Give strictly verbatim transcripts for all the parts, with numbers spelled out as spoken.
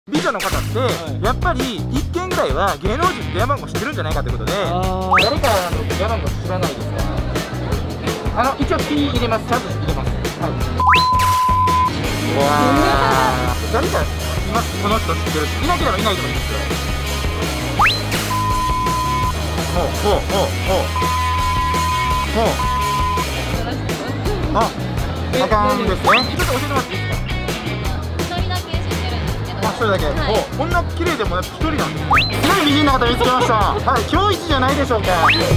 美女の方って、はい、やっぱりいっけんぐらいは芸能人の電話番号知ってるんじゃないかということで、誰かの電話番号知らないですか？あの一応 P 入れます。ちゃんと入れます。はい。うわー、誰かいます？この人知ってる人いなければいないでもいいんですよ。ほうほうほうほうほう。あ、あかんですね。ちょっと教えてもらっていいですか？あ、一人だけ。お、こんな綺麗でもやっぱ一人なんですね。すごい美人な方見つけました。はい、今日一じゃないでしょうか。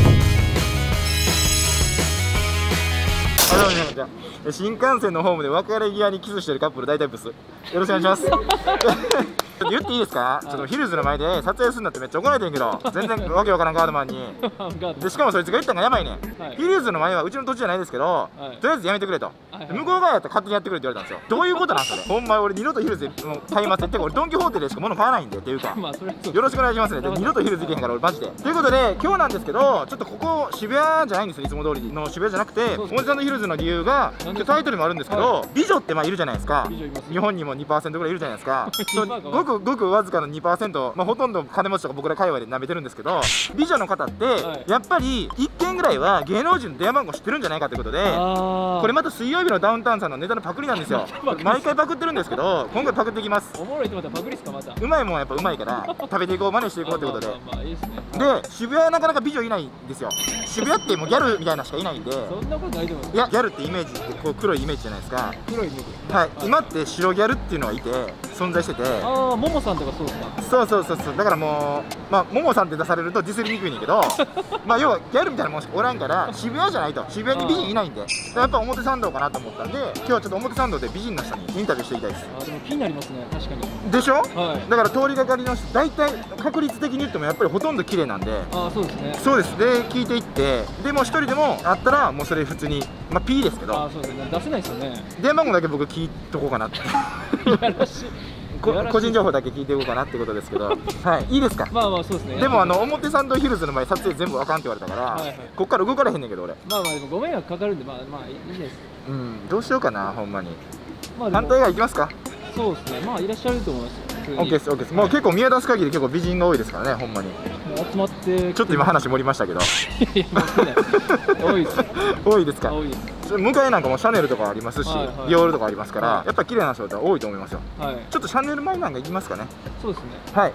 あ、どうもじゃあ、新幹線のホームで別れ際にキスしてるカップル大体ブス。よろしくお願いします。言っていいですか？ちょっとヒルズの前で撮影するんだってめっちゃ怒られてんけど、全然わけわからんガードマンに。でしかもそいつが言ったんがやばいね。ヒルズの前はうちの土地じゃないですけど、とりあえずやめてくれと。向こう側やったら勝手にやってくれって言われたんですよ。どういうことなんそれ？ほんま俺二度とヒルズでもう買いませんって、俺ドンキホーテでしか物買わないんでっていうか、よろしくお願いしますね。二度とヒルズ行けへんから俺マジで。ということで今日なんですけど、ちょっとここ渋谷じゃないんですよ。いつも通りの渋谷じゃなくて、表参道ヒルズの理由がタイトルもあるんですけど、美女ってまあいるじゃないですか。日本にも にパーセント ぐらいいるじゃないですか。ごくごくわずかの にパーセント、まあほとんど金持ちとか僕ら界隈で舐めてるんですけど、美女の方ってやっぱりいっけんぐらいは芸能人の電話番号知ってるんじゃないかということで、これまた水曜日のダウンタウンさんのネタのパクリなんですよ。毎回パクってるんですけど、今回パクっていきます。 おもろいってまたパクリっすか？またうまいもんはやっぱうまいから食べていこう、真似していこうということで。で、渋谷なかなか美女いないんですよ。渋谷ってもうギャルみたいなしかいないんで。そんなことないと思う。 いや、ギャルってイメージってこう黒いイメージじゃないですか。 黒いイメージ。 はい、今って白ギャルっていうのがいて存在してて、 ああ、ももさんとかそうですか？ そうそうそうそう、だからもうまあももさんって出されるとディスりにくいねんけどまあ要はギャルみたいなもんしかおらんから渋谷じゃないと、渋谷に美人いないんで、やっぱ表参道かなと思ったんで、今日はちょっと表参道で美人の人にインタビューしていきたいです。 あ、でも気になりますね、確かに。 でしょ？ はい。 だから通りがかりの人大体確率的に言ってもやっぱりほとんど綺麗なんで。 あ、そうですね。 そうです。で聞いていって、でも一人でもあったらもうそれ普通にまあ P ですけど、 あ、そうですね、出せないですよね。 電話番号だけ僕聞いとこうかなってやらしい個人情報だけ聞いていこうかなってことですけど、はい、いいですか？ まあまあそうですね。 でもあの表参道ヒルズの前撮影全部あかんって言われたから、はい、はい、こっから動かれへんねんけど俺。 まあまあでもご迷惑かかるんで、まあまあいいです。 うん、どうしようかなほんまに。 まあ反対側行きますか？ そうですね。まあいらっしゃると思います。 オッケーです、オッケーです。もう結構見渡す限り結構美人が多いですからね、ほんまに。 集まってちょっと今話盛りましたけど多いです。 多いですか？ 多いです。 向かいなんかもシャネルとかありますし、ディオールとかありますから、やっぱり綺麗な人って多いと思いますよ。はい、ちょっとシャネル前なんか行きますかね。 そうですね。 はい。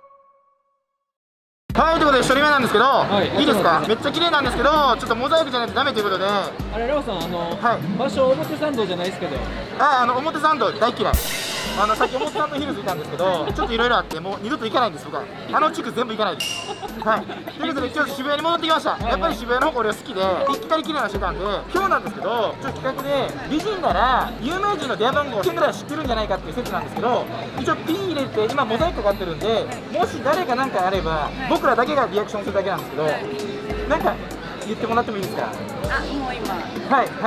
はい、ということで一人目なんですけど、はい、いいですか？めっちゃ綺麗なんですけど、ちょっとモザイクじゃないとダメということで。 あれ、ラオさん、あの、はい、場所表参道じゃないですけど。 あ、あの表参道大嫌い。あのさっき表参道ヒルズいたんですけど、ちょっといろいろあってもう二度と行かないんです僕は。あの地区全部行かないです。はい。ということで今日渋谷に戻ってきました。やっぱり渋谷の方が俺は好きで、行きたり綺麗なしてたんで、今日なんですけど、ちょっと企画で美人なら有名人の電話番号をいっけんぐらい知ってるんじゃないかっていう説なんですけど、一応 P 入れて今モザイクかかってるんで、もし誰かなんかあれば僕らだけがリアクションするだけなんですけど、なんか言ってもらってもいいですか？ あ、もう今。 はいはい。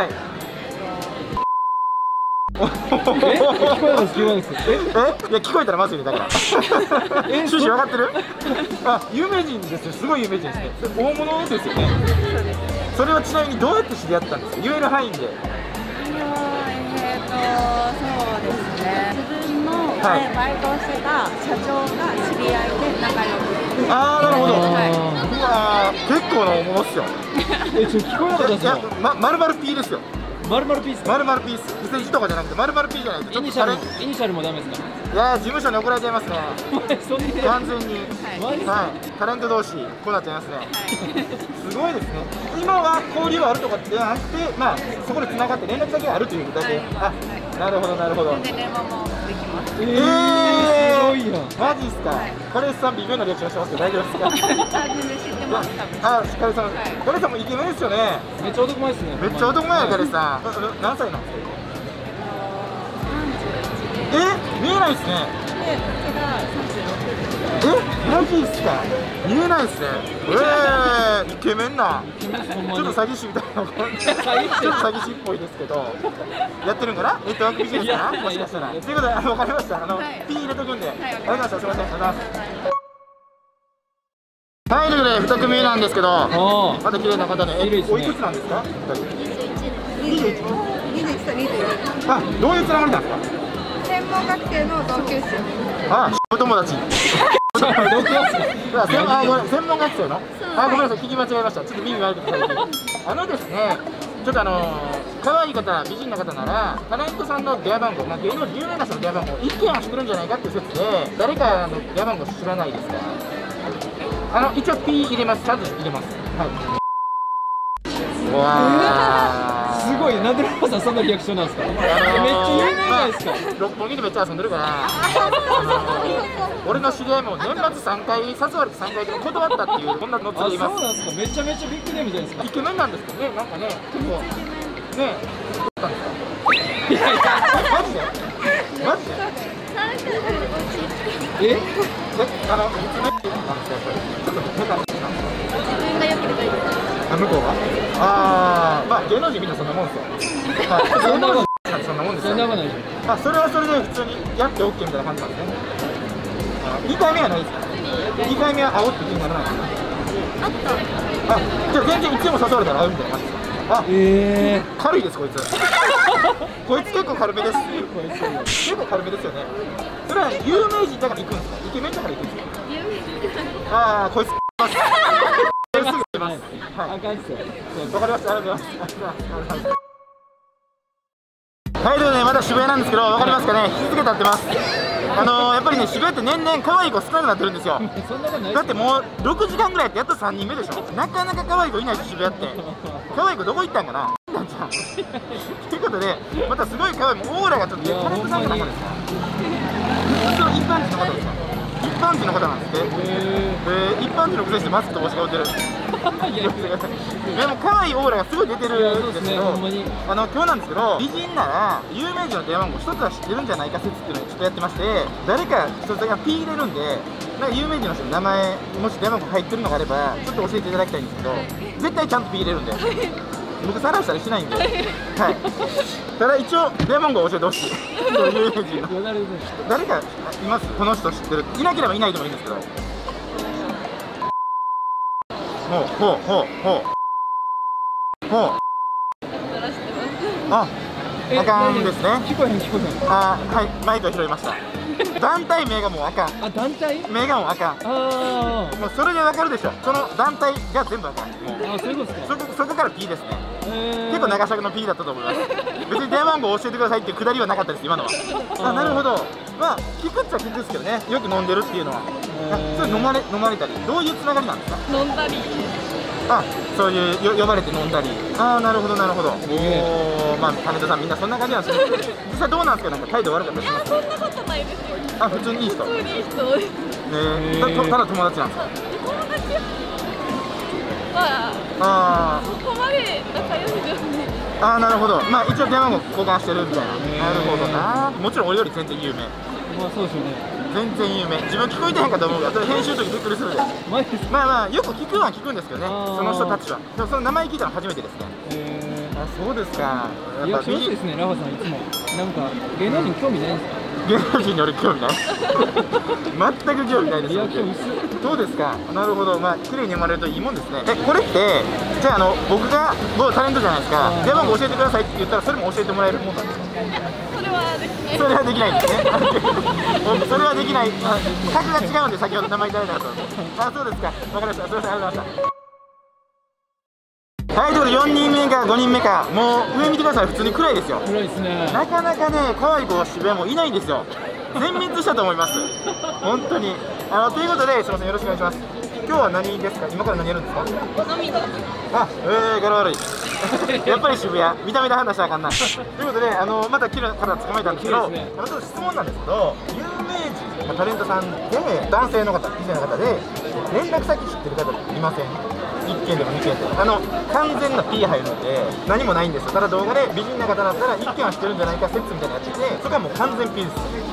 え、聞こえます、聞こえます。 え、いや聞こえたらまずいねだから。趣旨分かってる？あ、有名人ですよ、すごい有名人ですね。大物ですよね。 そうです。 それはちなみにどうやって知り合ったんですか？言える範囲で。 えっと、そうですね。自分の前バイトしてた社長が知り合いで仲良く。 ああ、なるほど。うわー、結構な大物っすよ。 え、ちょっと聞こえなかったですよ。 ま、まるまる P ですよ。 まるまる P ですか？ まるまる P です。にせんいちとかじゃなくてまるまる P じゃないと。 イニシャル、イニシャルもダメですか？ いやー、事務所に怒られていますね。完全に。はい。タレント同士こうなっちゃいますね。すごいですね。今は交流あるとかではなくて、まあそこで繋がって連絡先があるというだけ。あ、なるほどなるほど。 全然電話もできます。 ええ、 すごいやん。 マジっすか？彼氏さん微妙なリアクションしてますけど大丈夫ですか？ あ、全然知ってます。 あ、彼氏さん、彼氏さんもイケメンですよね。 めっちゃ男前ですね。 めっちゃ男前や彼氏さん。何歳なんですか？え、見えないですね。 で、こっちがさんじゅうろくです。 え、マジっすか？見えないですね。ええ、イケメンな。ちょっと詐欺師みたいな。ちょっと詐欺師っぽいですけど。やってるんかな？ネットワークビジネスかな？もしかしたら。ということで、わかりました。あの、P 入れとくんで。ありがとうございました。すみません。ありがとうございます。はい、ということでに組なんですけど、また綺麗な方で、え、おいくつなんですか？ にじゅういち、にじゅういちとにじゅういち。 あ、どういうつながりなんですか？ で、 専門学生の同級生。 あ、お友達。 どこ専門あごめん専門学生の。あ、ごめんなさい、聞き間違えました。ちょっと耳悪くて。あのですね、ちょっとあの可愛い方、美人な方ならタレントさんの電話番号、まあ芸能人有名な人の電話番号一件は知ってるんじゃないかっていう説で、誰かの電話番号知らないですか？あの一応 P 入れます。ちゃんと入れます。はい。うわー。 すごい、なんでラファさんそんなリアクションなんですか？めっちゃ有名じゃないですか。 六本木でめっちゃ遊んでるから、俺の知り合いも年末さんかい誘われてさんかいでも断ったっていうこんなのつあ、 います。 そうなんですか。めちゃめちゃビッグネームじゃないですか。 イケメンなんですけどね、なんかね、結構ね、どうしたんですか？ いやいや、 マジで？マジで？ え？ え、あの、いつ目なんですか、やっぱり。ちょっと下手なんですか？ 自分が良ければいいです。 あ、向こうが？あー、まあ芸能人みんなそんなもんですよ。はい、 そんなもんそんなもんですよ。 そんなもんないでしょ。 まあそれはそれで普通にやって OK みたいな感じなんですね。にかいめはないですか？にかいめは会おうって気にならないですか？ あった。 あ、じゃあ全然いつでも誘われたら会うみたいな感じですか？あ、 え軽いですこいつ。こいつ結構軽めです。 こいつ結構軽めですよね。それは有名人だから行くんですか？イケメンだから行くんですか？ 有名じゃない。 ああ、こいつます。すぐ出ます。はい。 あかんっすよ。 わかりました。ありがとうございます。ありがとうございます。はい、ということでまだ渋谷なんですけど、わかりますかね？日付経ってます。あのー、やっぱりね、渋谷って年々可愛い子少なくなってるんですよ。 そんなことないだってもうろくじかんぐらいやってやっとさんにんめでしょ。なかなか可愛い子いないし、渋谷って。可愛い子どこ行ったんかな？なんちゃん。ということで、またすごい可愛い、もうオーラがちょっとタレントさんかなんかですか？普通の一般人の方ですか？一般人の方なんですって。えー、一般人のくせしてマスクと帽子が売ってる。 いやいやでも可愛いオーラがすごい出てるんですけど、 ほんまにあの今日なんですけど、美人なら有名人の電話番号一つは知ってるんじゃないか説っていうのをちょっとやってまして、誰か一つだけ P 入れるんで、なんか有名人の人の名前、もし電話番号入ってるのがあればちょっと教えていただきたいんですけど、絶対ちゃんと P 入れるんで、僕さらしたりしないんで、はい。ただ一応電話番号教えてほしい。そう有名人の誰かいます？この人知ってる。いなければいないでもいいんですけど。ほうほうほうほうほう。あ、あかんですね。 聞こえへん聞こえへん。 あ、はい、マイクを拾いました。団体名がもうあかん。 あ、団体？ 名がもうあかん。 あもうそれでわかるでしょ。その団体が全部あかん。もうあ、あ、そういうことですか。 そこそこから P ですね。 え結構長尺の P だったと思います。別に電話番号教えてくださいっていうくだりはなかったです今のは。あ、なるほど。まあ聞くっちゃ聞くですけどね。よく飲んでるっていうのは。それ飲まれ飲まれたり、どういうつながりなんですか？ 飲んだり。 あ、そういうよ呼ばれて飲んだり。ああ、なるほどなるほど。 えおお、まあタレントさんみんなそんな感じなんですね。実際どうなんですか？なんか態度悪かったりします？ そんなことないですよ。 あ、普通にいい人。 普通にいい人です。 ね、たただ友達なんですか？ 友達はあそこまで仲良しじゃない。 あ、ああ、なるほど。まあ一応電話番号交換してるみたいな。なるほどな。もちろん俺より全然有名。 まあそうですよね。 全然有名。自分聞こえてへんかと思うから、それ編集の時びっくりするで。 マジですか？ まあまあよく聞くのは聞くんですけどね。 あーその人たちは。でもその名前聞いたの初めてですね。 えあ、そうですか。 ー、リアクション薄いですね、ラファさんいつも。なんか芸能人興味ないんですか？ 芸能人に俺興味ない。全く興味ないです。 リアクション薄い。 そうですか。なるほど。まあ綺麗に生まれるといいもんですね。え、これってじゃああの僕が某タレントじゃないですか。電話番号教えてくださいって言ったらそれも教えてもらえるもんなんですか？ それはできない。 それはできないんですね。それはできない。あ、格が違うんで先ほど名前いただいたと。あ、そうですか。わかりました。すみません、ありがとうございました。はい、ということでよにんめかごにんめか、もう上見てください。普通に暗いですよ。 暗いですね。 なかなかね、可愛い子渋谷もいないんですよ。全滅したと思います。本当に。あのということで、すみません、よろしくお願いします。今日は何ですか？今から何やるんですか？ 飲みに。 あ、えー、柄悪い。やっぱり渋谷、見た目で判断したらあかんな。ということで、あのまた綺麗な方捕まえたんですけど、 綺麗ですね。 あのちょっと質問なんですけど、有名人、まあタレントさんで男性の方、美人の方で連絡先知ってる方いません？いっけんでもにけんでも、あの完全な P 入るので何もないんですよ。ただ動画で美人な方だったらいっけんは知ってるんじゃないか説みたいなのやってて、それはもう完全 P です。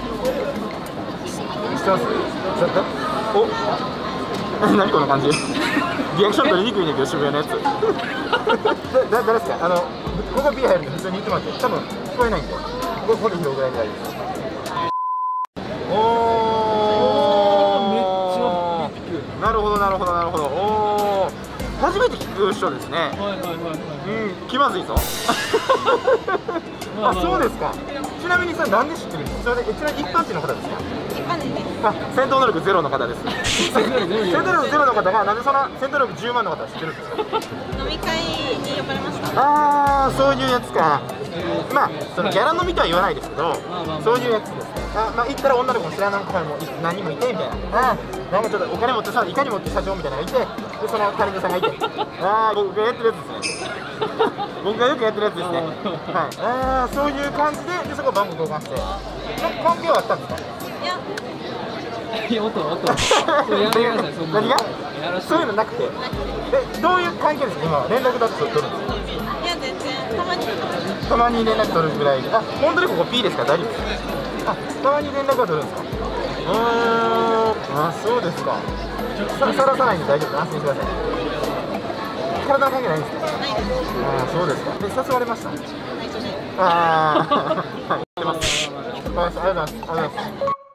知ってます？ちょっとお何この感じ。リアクション取りにくいねんけど、渋谷のやつ。だ誰ですか？あのここ P 入るんで普通に言ってもらって、多分聞こえないんで、ここここで広ぐらいで大丈夫です。おお、 めっちゃビッグ。 なるほどなるほどなるほど。おお、初初めて聞く人ですね。 はいはいはいはい。 うん、気まずいぞ。あ、そうですか。ちなみにそれなんで知ってるんですか。それでちなみに一般人の方ですか。 一般人です。 あ、戦闘能力ゼロの方です。戦闘能力ゼロの方がなんでその戦闘力じゅうまんの方は知ってるんですか。 飲み会に呼ばれました。 ああ、そういうやつか。まあ、そのギャラ飲みとは言わないですけど、そういうやつです。あ、まあ、行ったら女の子も知らない子も何人もいてみたいな。あ、なんかちょっとお金持ってさ、いかに持って社長みたいなのがいて、でそのタレントさんがいて、ああ、僕がやってるやつですね。僕がよくやってるやつですね。はい。ああ、そういう感じで、でそこ番号交換して、関係はあったんですか。 いや。 いや、おっとおっと。それやめてください。そんな。 何が？そういうのなくて。え、どういう関係ですか。今は連絡だと取るんですか。 いや、全然たまに。 たまに連絡取るぐらい。あ、本当にここ P ですか。大丈夫ですか。あ、たまに連絡は取るんですか。うーん。あ、そうですか。さ、さらさないんで大丈夫です。安心してください。体の関係ないんですか。 ないです。 あ、そうですか。で、誘われました。 ないです。 ああ、はい、知ってます。ありがとうございます。ありがとうございます。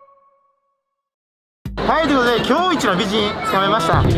はい、ということで、今日一の美人つかめました。はい、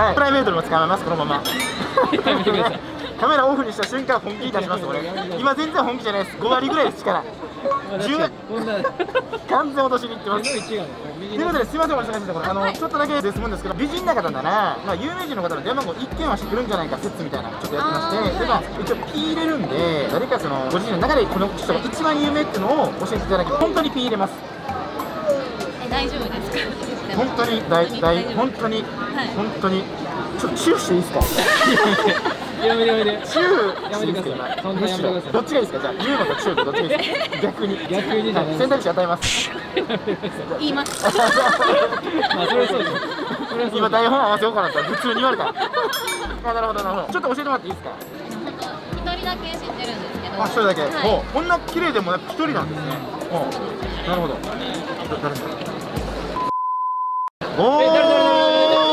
プライベートでもつかめます、このまま。カメラオフにした瞬間、本気に出します、俺。今全然本気じゃないです。ご割ぐらいです、力。じゅう完全落としにいってます。ということで、すみません、お忙しいところ、あの、ちょっとだけですもんですけど、美人な方なら、まあ、有名人の方の電話番号一件は知ってるんじゃないか説みたいな、ちょっとやってまして、で、まあ、一応 P 入れるんで、誰かその、ご自身の中でこの人が一番有名っていうのを教えていただける、本当に P 入れます。 え、大丈夫ですか。 本当に、大、大、本当に、本当に、ちょっとチューしていいですか。 やめてやめて。 チューやめてください。そんなやめてください。どっちがいいですか。じゃあ言うのとチューとどっちがいいですか。逆に逆にじゃない。 選択肢与えます。 言います。 まあそれそうです。 今台本合わせようかなって普通に言われた。あ、なるほどなるほど。ちょっと教えてもらっていいですか。 一人だけ知ってるんですけど。 あ、一人だけ。お、こんな綺麗でもやっぱ一人なんですね。お、なるほど。誰だ。おお。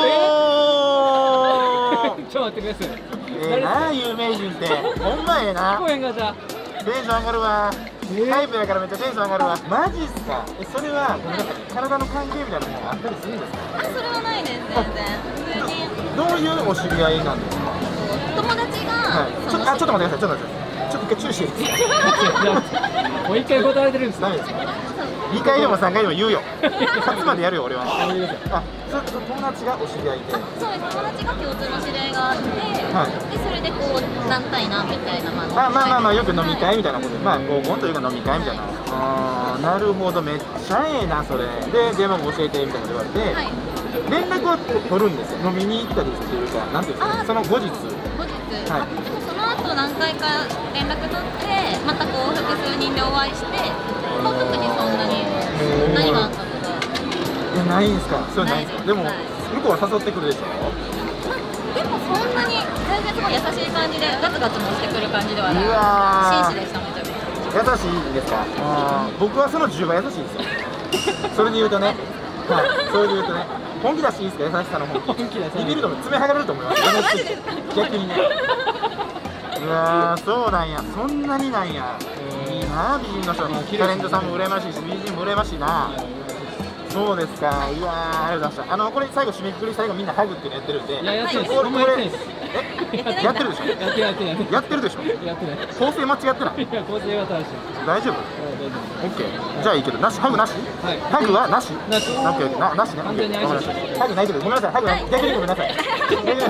ちょっと待ってください。 ええな、有名人って。ほんまええな。 聞こえんかった。 テンション上がるわ。タイプやからめっちゃテンション上がるわ。マジっすか。え、それはごめんなさい。体の関係みたいなものあったりするんですか。 あ、それはないです。全然。普通に。 どういうお知り合いなんですか。 友達が。 はい。ちょっと、あ、ちょっと待ってください。ちょっと待ってください。ちょっと一回注意していいですか。 もう一回答えてるんです。 ダメですか。にかいでもさんかいでも言うよ。勝つまでやるよ俺は。あ、それ友達がお知り合いで。 そうです。友達が共通の知り合いがあって、 はい、 でそれでこう団体なみたいな、まあ、まあまあまあよく飲み会みたいなことで、まあ合コンというか飲み会みたいな。ああ、なるほど、めっちゃええなそれ。で電話も教えてみたいなこと言われて、はい、連絡は取るんですよ。飲みに行ったりっていうか、なんていうんですかね、その後日。 後日。 はい。 でもその後何回か連絡取ってまたこう複数人でお会いして、まあ、特にそんなに何があったとか。 え、ないんですか。そうないんですか。でも向こうは誘ってくるでしょ。 まあ、でもそんなに全然すごい優しい感じでガツガツもしてくる感じではない。紳士でした。めちゃめちゃ優しいですか。あ、僕はそのじゅうばい優しいですよ。それで言うとね、はい、それで言うとね、本気出していいですか。優しさの本気。ビビると爪剥がれると思います。 マジですか。 逆にね。うわー、そうなんや。そんなになんや。いいな、美人の人。タレントさんも羨ましいし、美人も羨ましいな。そうですか。うわー、ありがとうございました。あの、これ最後締めくくり、最後みんなハグっていうのやってるんで。 いや、やってるんです。 これ、これ、 え、 やってるでしょ。 やってるやってるやってるでしょ。 やってない。 構成間違ってない。 いや、構成は正しい。 大丈夫。オッケー。じゃあいいけど、なし、ハグなし。ハグはなし。なし。なし、な、なしね。ハグないけど、ごめんなさい。ハグ、逆にごめんなさい。逆にごめんな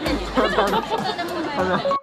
さい。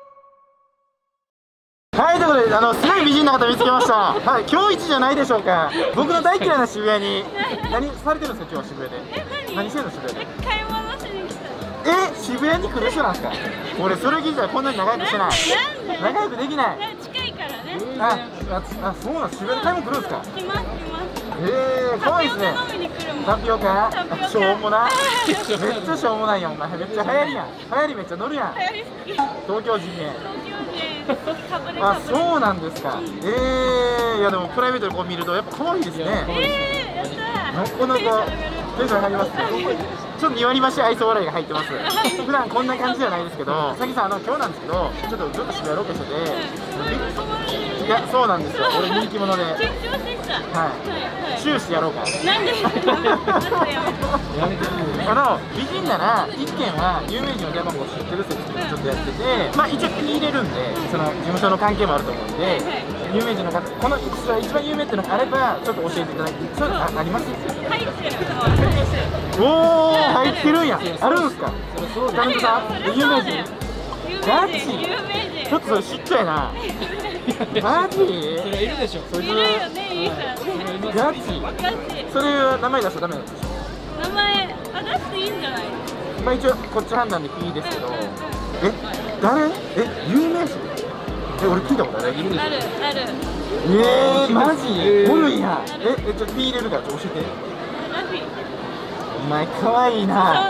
はい、ということで、あの、すごい美人な方見つけました。はい、今日一じゃないでしょうか。僕の大嫌いな渋谷に。何されてるんですか、今日は渋谷で。何してるの、渋谷で。 買い物しに来た。 え、渋谷に来る人なんですか。俺、それ聞いたら、こんなに仲良くしてない。仲良くできない。 近いからね。 あ、あ、そうなん、渋谷に買い物来るんですか。 来ます、来ます。 ええー、可愛いですね。タピオカ、しょうもな。めっちゃしょうもないやん、お前。めっちゃ流行りやん。流行りめっちゃ乗るやん。東京人名。あ、そうなんですか。ええー、いやでもプライベートでこう見るとやっぱ可愛いですね。 ええー、やったー。 なかなかテンション上がりますね。ちょっとに割増し愛想笑いが入ってます。普段こんな感じじゃないですけど、さきさん、あの今日なんですけど、ちょっとずっと渋谷ロケしてて、いや、そうなんですよ。俺人気者で。はい。終始やろうか。なんで？やめて。 あの美人なら一件は有名人の電話番号知ってる説っていうのをちょっとやってて、まあ一応入れるんで、その事務所の関係もあると思うんで、有名人の方この一番有名っていうのがあればちょっと教えていただいて、そういうの あ, あります？ 入ってるのは入ってる。 おお入ってるんや。あるんすか？タレントさん有名人？ガチ？ 有名人。 ちょっとそれ知っちゃいな。ガチ？ それいるでしょ。 それいるよね、いいさ。 ガチ？ ガチ。 それは名前出しちゃダメなんでしょ？ 名前、あ、出していいんじゃない？ まあ一応こっち判断でいいですけど、え、誰？え、有名人？え、俺聞いたことある？いるでしょ？ ある、ある。 えー、マジ？おるんや。え、え、ちょっとピー入れるからちょっと教えて。 ラフィ。 お前可愛いな。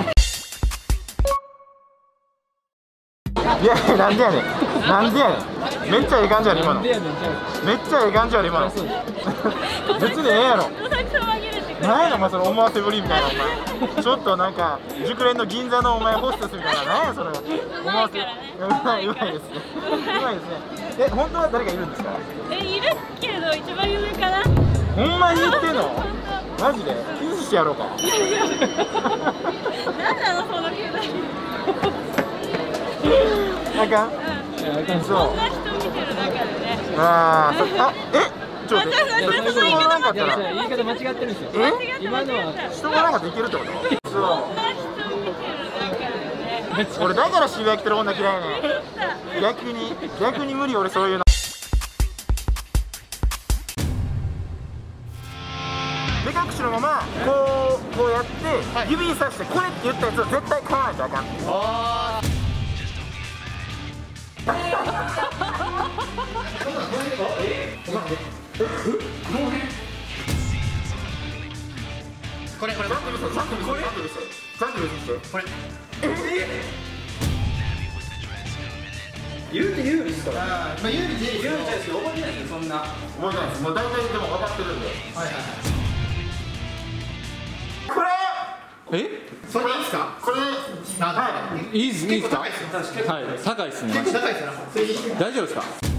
いや、なんでやねん。なんでやねん。めっちゃええ感じやろ今の。めっちゃええ感じやろ今の。別にええやろ。なんやねんお前その思わせぶりみたいなお前。ちょっとなんか熟練の銀座のお前ホステスみたいな。なんやそれ。思わせ。うまいうまいですね。うまいですね。え、本当は誰かいるんですか？ え、いるけど一番有名かな。 ほんまに言ってんの？マジで？キスしてやろうか。 なんなのそのくだり。 あかん？ そんな人見てる中でね。 あー、あ、え、ちょっと待って、人がおらんかったら言い方間違ってるんですよ。 え？ 今のは人がおらんかったらいけるってこと？そそんな人見てる中でね。 う。俺だから渋谷来てる女嫌いね。逆に、逆に無理俺そういうの。目隠しのままこう、こうやって指にさしてこれって言ったやつを絶対買わないとあかん。あーこれこれちゃんと見せてちゃんと見せてちゃんと見せてちゃんと見せてこれ言うて有利ですからまあ有利で有利じゃないですけど覚えてないですよそんな覚えてないですもう大体でも分かってるんではいはいはいこれえ？ それいいですかこれはいいいですいいですか？ 結構高いですよはい、高いですね。 結構高いですよ大丈夫ですか？